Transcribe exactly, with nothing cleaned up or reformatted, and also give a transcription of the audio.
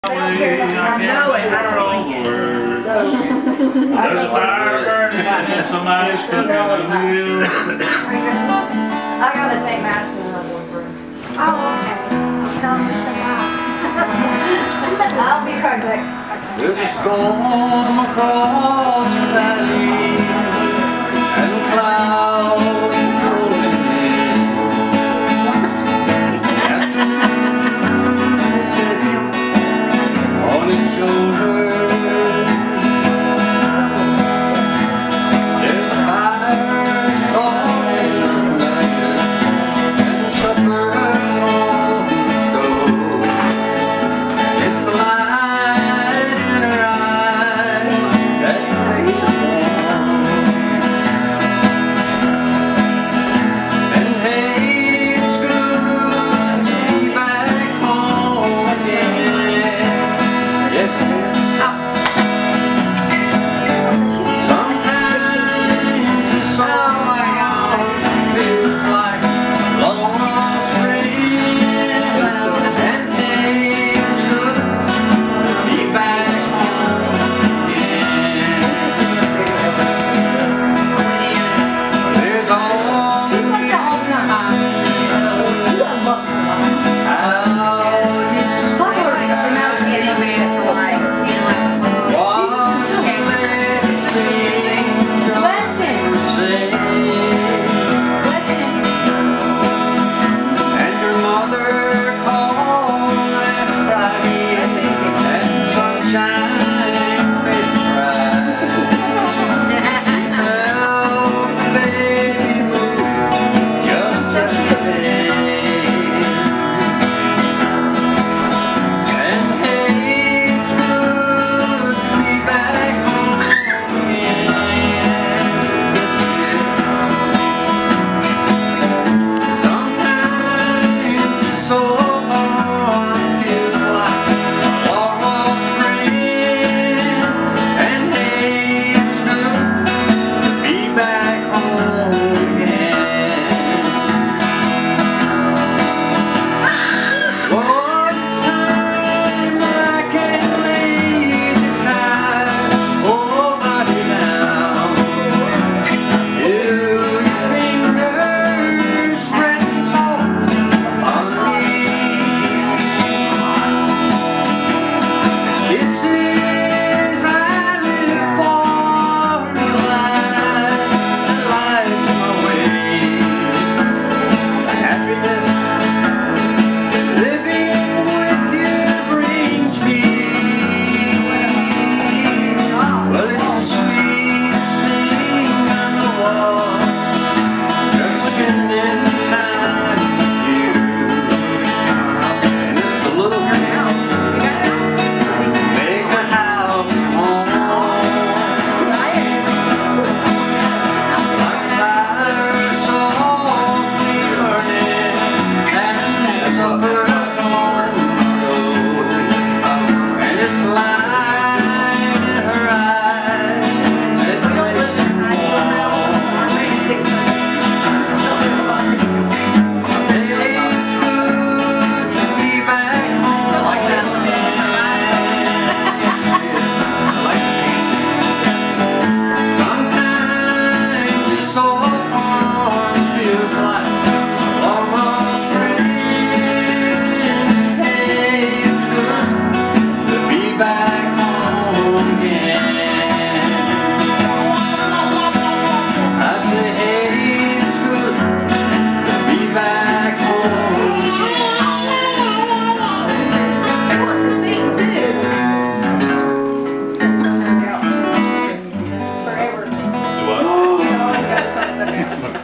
I know it, I don't sing it. So, there's a fire burning and somebody's stuck in the wheel. I gotta take Madison and her boyfriend. Oh, okay. I'll tell him to say hi. I'll be right back. There's a storm across the valley and clouds